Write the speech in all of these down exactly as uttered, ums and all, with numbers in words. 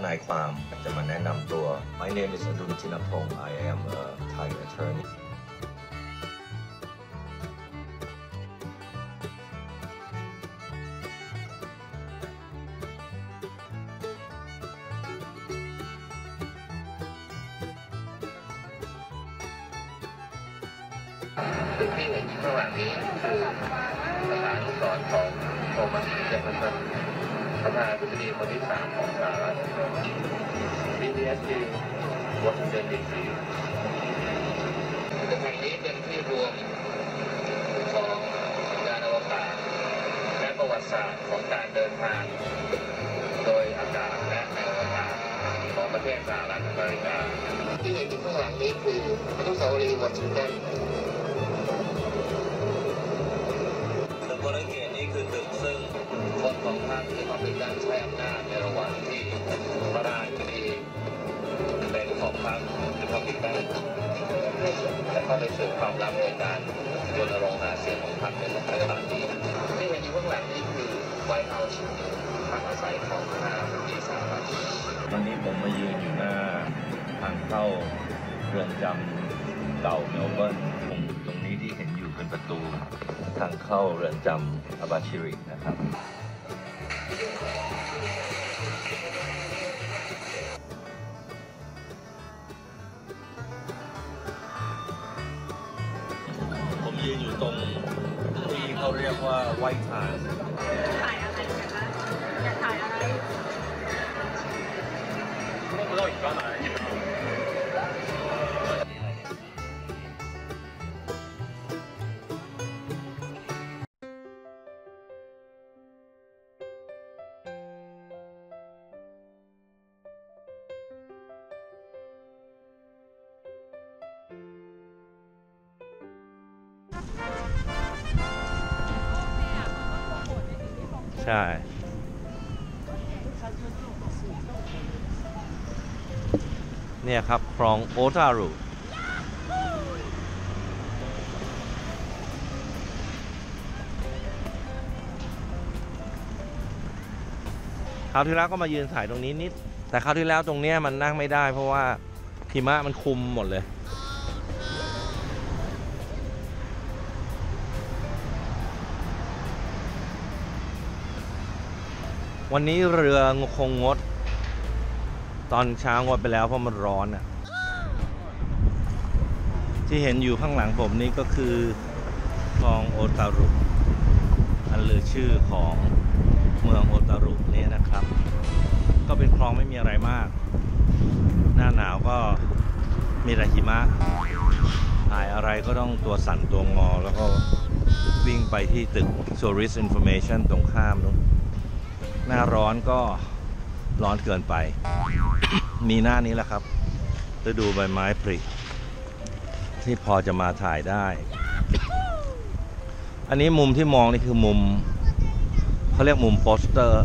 ายความจะมาแนะนำตัว My name is Adun Chinapong I am a Thai attorney ซึ่งที่เห็นข้างหลังนี้คือสถานที่สอนของโทมัสเจฟเฟอร์สันประธานาธิบดีคนที่สามของสหรัฐ บี ที เอส ที่วอชิงตันดีซีตึกแห่งนี้เป็นที่รวมของยานอวกาศและประวัติศาสตร์ของการเดินทางโดยอากาศและในอวกาศของประเทศสหรัฐอเมริกาที่เห็นข้างหลังนี้คืออนุสาวรีย์วอชิงตันบริเวณนี้คือตึกซึ่งคนของพรรคที่มาเป็นการใช้อำนาจในระหว่างที่ประธานาธิบดีเป็นของพรรครีพับลิกันแต่เข้าไปสู่ความลับในการรณรงค์หาเสียงของพรรคในสมัยรัฐนี้ที่เห็นอยู่ข้างหลังนี้คือไวท์เฮาส์พักอาศัยของประธานาธิบดีสหรัฐตอนนี้ผมมายืนอยู่หน้าทางเข้าเรือนจำเก่าเมลเบิร์นตรงนี้ที่เห็นอยู่เป็นประตูทางเข้าเรือนจำอาบาชิรินะครับผมยืนอยู่ตรงที่เขาเรียกว่าไวท์ฮาส์ถ่ายอะไรกันนะอยากถ่ายอะไรไม่รู้อีกว่าไหนใช่เนี่ยครับคลองโอตารุคราวที่แล้วก็มายืนถ่ายตรงนี้นิดแต่คราวที่แล้วตรงเนี้ยมันนั่งไม่ได้เพราะว่าหิมะมันคุมหมดเลยวันนี้เรือคงงดตอนเช้างดไปแล้วเพราะมันร้อนอ่ะที่เห็นอยู่ข้างหลังผมนี่ก็คือคลองโอตารุอันลือชื่อของเมืองโอตารุนี่นะครับก็เป็นคลองไม่มีอะไรมากหน้าหนาวก็มีแต่หิมะถ่ายอะไรก็ต้องตัวสั่นตัวงอแล้วก็วิ่งไปที่ตึก Tourist Information ตรงข้ามนู้นหน้าร้อนก็ร้อนเกินไป มีหน้านี้แหละครับฤดูใบไม้ผลิที่พอจะมาถ่ายได้ อันนี้มุมที่มองนี่คือมุมเขาเรียกมุมโปสเตอร์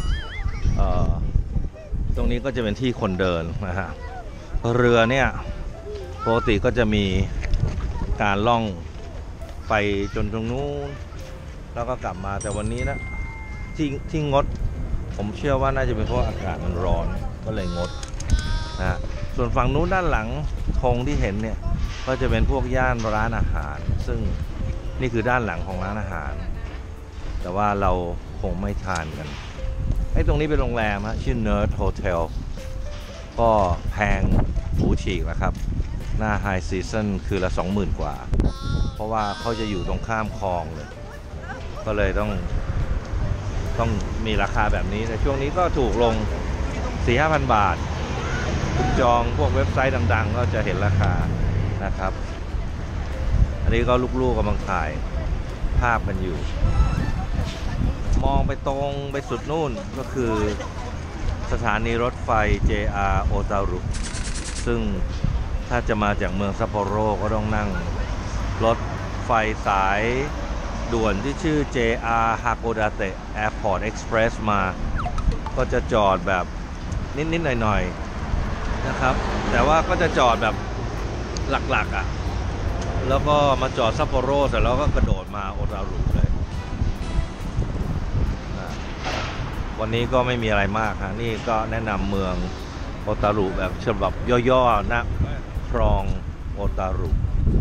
ตรงนี้ก็จะเป็นที่คนเดินนะฮะเรือเนี่ยปกติก็จะมีการล่องไปจนตรงนู้นแล้วก็กลับมาแต่วันนี้นะที่ที่งดผมเชื่อว่าน่าจะเป็นเพราะอากาศมันร้อนก็เลยงดนะส่วนฝั่งนู้นด้านหลังธงที่เห็นเนี่ยก็จะเป็นพวกย่านร้านอาหารซึ่งนี่คือด้านหลังของร้านอาหารแต่ว่าเราคงไม่ทานกันไอ้ตรงนี้เป็นโรงแรมฮะชื่อ Nerd Hotel ก็แพงหูฉีกนะครับหน้า High Season คือละสองหมื่นกว่าเพราะว่าเขาจะอยู่ตรงข้ามคลองเลยก็เลยต้องต้องมีราคาแบบนี้แต่ช่วงนี้ก็ถูกลง สี่ห้าพัน บาทคุณจองพวกเว็บไซต์ดังๆก็จะเห็นราคานะครับอันนี้ก็ลูกๆกำลังถ่ายภาพกันอยู่มองไปตรงไปสุดนู่นก็คือสถานีรถไฟ เจ อาร์ โอตารุซึ่งถ้าจะมาจากเมืองซัปโปโรก็ต้องนั่งรถไฟสายด่วนที่ชื่อ เจ อาร์ Hakodate Airport Express มาก็จะจอดแบบนิดๆหน่อยๆนะครับแต่ว่าก็จะจอดแบบหลักๆอ่ะแล้วก็มาจอดซัปโปโรเสร็จแล้วก็กระโดดมาโอตารุเลยวันนี้ก็ไม่มีอะไรมากฮะนี่ก็แนะนำเมืองโอตารุแบบฉบับย่อๆนะคลองโอตารุ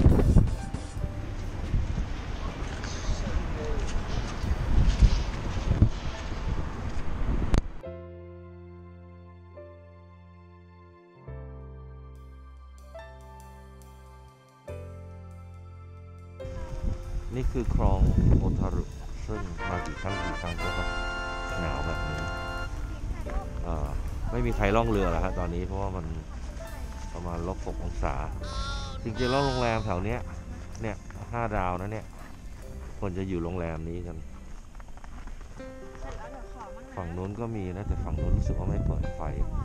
นี่คือคลองโอตารุซึ่งมากี่ครั้งกี่ครั้งก็หนาวแบบนี้ไม่มีใครล่องเรือแล้วครับตอนนี้เพราะว่ามันประมาณลบหกองศาจริงๆแล้วโรงแรมแถวเนี้ยเนี่ยห้าดาวนะเนี่ยคนจะอยู่โรงแรมนี้กันฝั่งนู้นก็มีนะแต่ฝั่งนู้นรู้สึกว่าไม่เปิดไฟ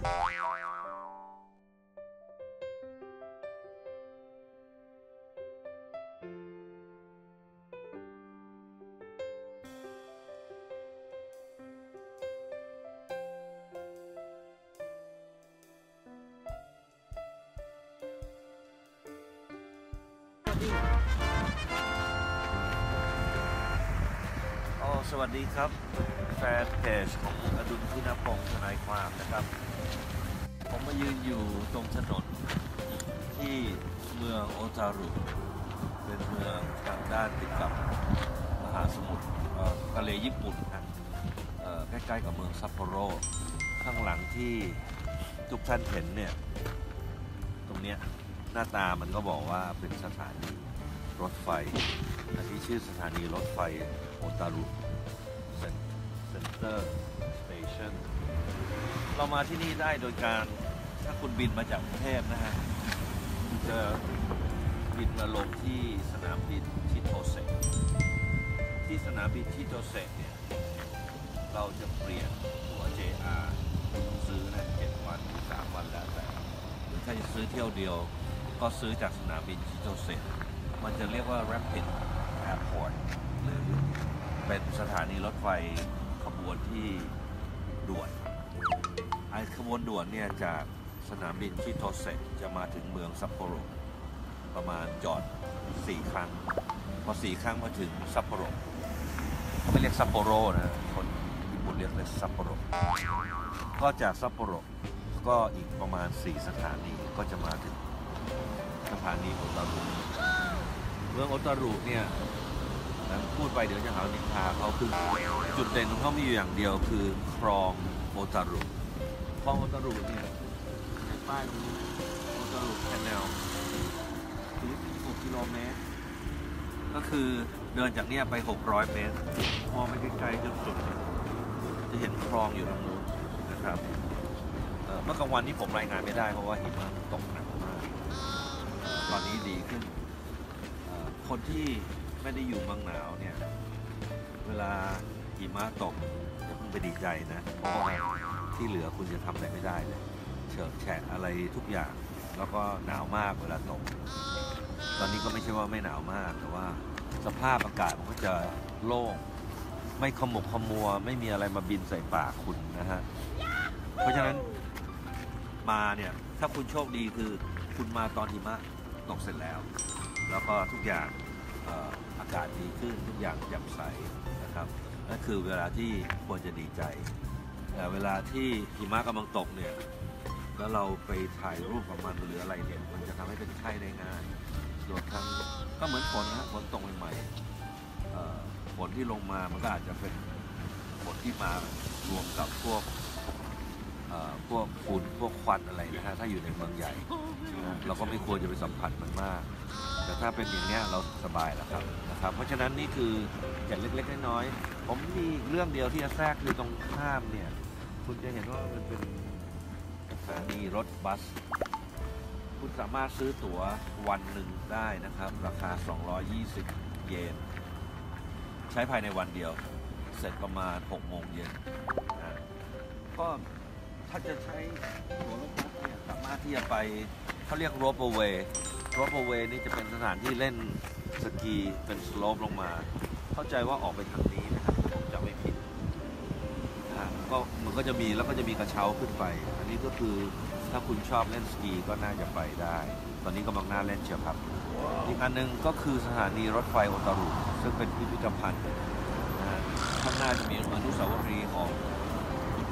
สวัสดีครับแฟนเพจของอดุลพินพงศ์ทนายความนะครับผมมายืนอยู่ตรงถนนที่เมืองโอตารุเป็นเมืองทางด้านติดกับมหาสมุทรทะเลญี่ปุ่นนะใกล้ๆกับเมืองซัปโปโรข้างหลังที่ทุกท่านเห็นเนี่ยตรงเนี้ยหน้าตามันก็บอกว่าเป็นสถานีรถไฟอันนี้ชื่อสถานีรถไฟโอตารุเซ็นเตอร์สเตชันเรามาที่นี่ได้โดยการถ้าคุณบินมาจากกรุงเทพนะฮะคุณจะบินมาลงที่สนามบินชิโตเซะที่สนามบินชิโตเซะเนี่ยเราจะเปลี่ยนตั๋ว เจ อาร์ ซื้อนะเจ็ดวันหรือสามวันแล้วแต่หรือถ้าจะซื้อเที่ยวเดียวก็ซื้อจากสนามบินชิโตเซะมันจะเรียกว่า Rapid Airport หรือเป็นสถานีรถไฟขบวนที่ด่วนไอขบวนด่วนเนี่ยจากสนามบินชิโตเซะจะมาถึงเมืองซัปโปโรประมาณจอดสี่ครั้งพอสี่ครั้งมาถึงซัปโปโรเขาไม่เรียกซัปโปโรนะคนญี่ปุ่นเรียกเลยซัปโปโรก็จากซัปโปโรก็อีกประมาณสี่สถานีก็จะมาถึงสถานีโอตารุเมืองโอตารุเนี่ยพูดไปเดี๋ยวจะหานินทาเขาคือจุดเด่นของเขามีอยู่อย่างเดียวคือคลองโอตารุคลองโอตารุเนี่ยในป้ายตรงนี้โอตารุแคนเนลคือหกกิโลเมตรก็คือเดินจากเนี้ยไปหกร้อยเมตรมองไปไกลๆจนสุดจะเห็นคลองอยู่ตรงนู้นนะครับเมื่อกลางวันนี้ผมรายงานไม่ได้เพราะว่าหิมะตกหนักมากตอนนี้ดีขึ้นคนที่ไม่ได้อยู่เมืองหนาวเนี่ยเวลาหิมะตกจะเพิ่งไปดีใจนะเพราะว่าที่เหลือคุณจะทำอะไรไม่ได้เลยเฉอะแฉะอะไรทุกอย่างแล้วก็หนาวมากเวลาตกตอนนี้ก็ไม่ใช่ว่าไม่หนาวมากแต่ว่าสภาพอากาศมันก็จะโล่งไม่ขมุกขมัวไม่มีอะไรมาบินใส่ปากคุณนะฮะเพราะฉะนั้นมาเนี่ยถ้าคุณโชคดีคือคุณมาตอนหิมะตกเสร็จแล้วแล้วก็ทุกอย่างอากาศดีขึ้นทุกอย่างแจ่มใสนะครับนั่นคือเวลาที่ควรจะดีใจแต่เวลาที่หิมะกำลังตกเนี่ยแล้วเราไปถ่ายรูปกับมันหรืออะไรเนี่ยมันจะทำให้เป็นไข้ได้ง่ายรวมทั้งก็เหมือนฝนนะฝนตกใหม่ๆฝนที่ลงมามันก็อาจจะเป็นฝนที่มารวมกับพวกพวกฝุ่นพวกควันอะไรนะฮะถ้าอยู่ในเมืองใหญ่นะเราก็ไม่ควรจะไปสัมผัสมันมากแต่ถ้าเป็นอย่างนี้เราสบายแล้วครับนะครับเพราะฉะนั้นนี่คืออย่างเล็กๆน้อยๆผมมีเรื่องเดียวที่จะแทรกคือตรงข้ามเนี่ยคุณจะเห็นว่ามันเป็นสถานีรถบัสคุณสามารถซื้อตั๋ววันหนึ่งได้นะครับราคาสองร้อยยี่สิบเยนใช้ภายในวันเดียวเสร็จประมาณหกโมงเย็นก็ถ้าจะใช้ตั๋วรถบัสเนี่ยสามารถที่จะไปเขาเรียกโรปเวย์โรปเวย์นี่จะเป็นสถานที่เล่นสกีเป็นสโลปลงมาเข้าใจว่าออกไปทางนี้นะครับผมจะไม่ผิดนะก็มันก็จะมีแล้วก็จะมีกระเช้าขึ้นไปอันนี้ก็คือถ้าคุณชอบเล่นสกีก็น่าจะไปได้ตอนนี้กำลังน่าเล่นเชียวครับอีกอันนึงก็คือสถานีรถไฟโอตารุซึ่งเป็นพิพิธภัณฑ์นะข้างหน้าจะมีอนุสาวรีย์ของ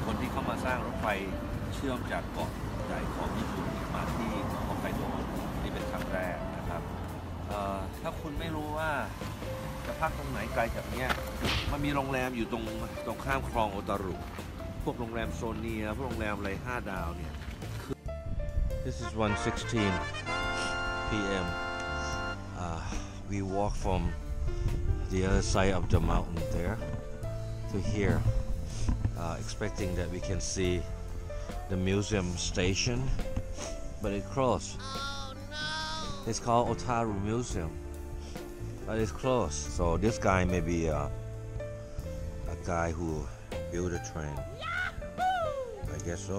คนที่เข้ามาสร้างรถไฟเชื่อมจากเกาะใหญ่ของญี่ปุ่นมาที่ฮอกไกโดนี่เป็นครั้งแรกนะครับเอ่อถ้าคุณไม่รู้ว่าจะพักตรงไหนไกลจากเนี้ยมันมีโรงแรมอยู่ตรงตรงข้ามคลองโอตารุ พวกโรงแรมโซเนียพวกโรงแรมอะไรห้าดาวเนี่ย This is one sixteen p m Uh, we walk from the other side of the mountain there to here, uh, expecting that we can see the museum station, but it closed. Oh, no. It's called Otaru Museum, but it's closed. So this guy may be uh, a guy who built a train. I guess so.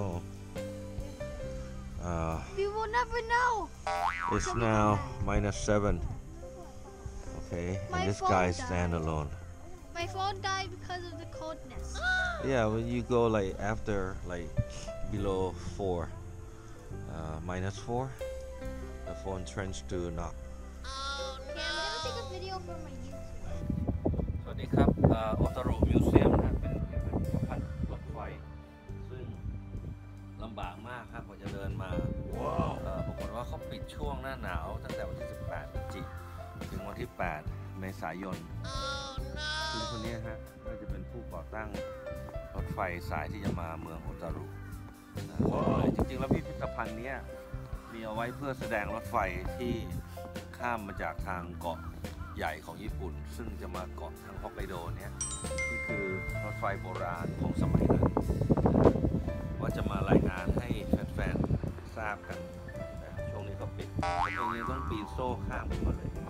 Uh, We will never know. it's now minus seven. Okay, My and this phone guy died. stand alone. My phone died because of the coldness. Yeah, when you go like after like below four, uh, minus four, the phone tends to knock. Okay, I'm gonna take a video for my YouTube. สวัสดีครับโอตารุมิวเซียมนะเป็นพิพิธภัณฑ์รถไฟซึ่งลำบากมากครับกว่าจะเดินมาว้าวปรากฏว่าเขาปิดช่วงหน้าหนาวตั้งแต่วันที่สิบแปดพฤศจิกายนถึงวันที่แปดเมษายนซึ่งคนนี้ฮะน่าจะเป็นผู้ก่อตั้งรถไฟสายที่จะมาเมืองโอตารุนะจริงๆแล้วพิพิธภัณฑ์นี้มีเอาไว้เพื่อแสดงรถไฟที่ข้ามมาจากทางเกาะใหญ่ของญี่ปุ่นซึ่งจะมาเกาะทางฮอกไกโดเนี่ยนี่คือรถไฟโบราณของสมัยนั้นว่าจะมารายงานให้แฟนๆทราบกันแต่ช่วงนี้ก็ปิดผมเองต้องปีนโซ่ข้ามขึ้นมาเลย